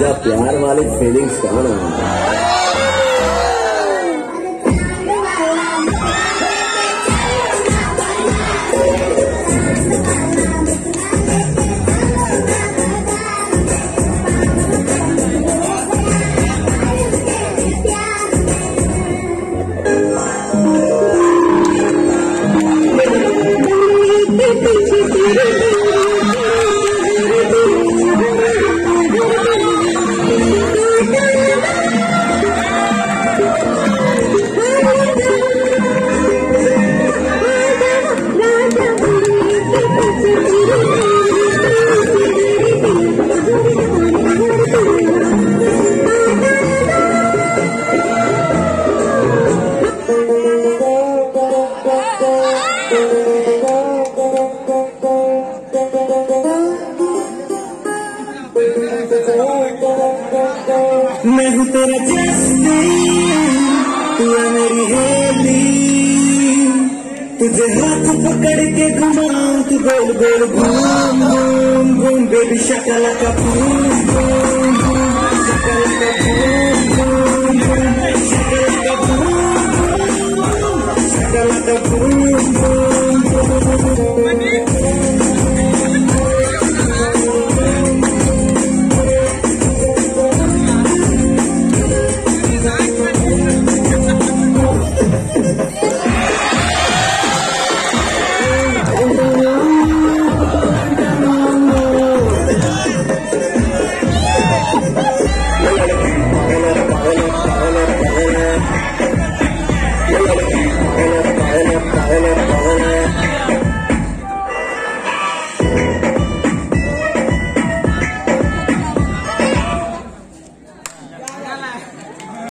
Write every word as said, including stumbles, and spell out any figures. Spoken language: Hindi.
बिना प्यार वाली फीलिंग्स कौन है? मैं हूँ तेरा जस्टिन, तू है मेरी हेली, तुझे हाथ पकड़ के घुमाऊं तू गोल गोल घूम घूम घूम बेबी शकला का फूल घूम घूम शकला का फूल घूम घूम शकला का फूल घूम शकला का फूल घूम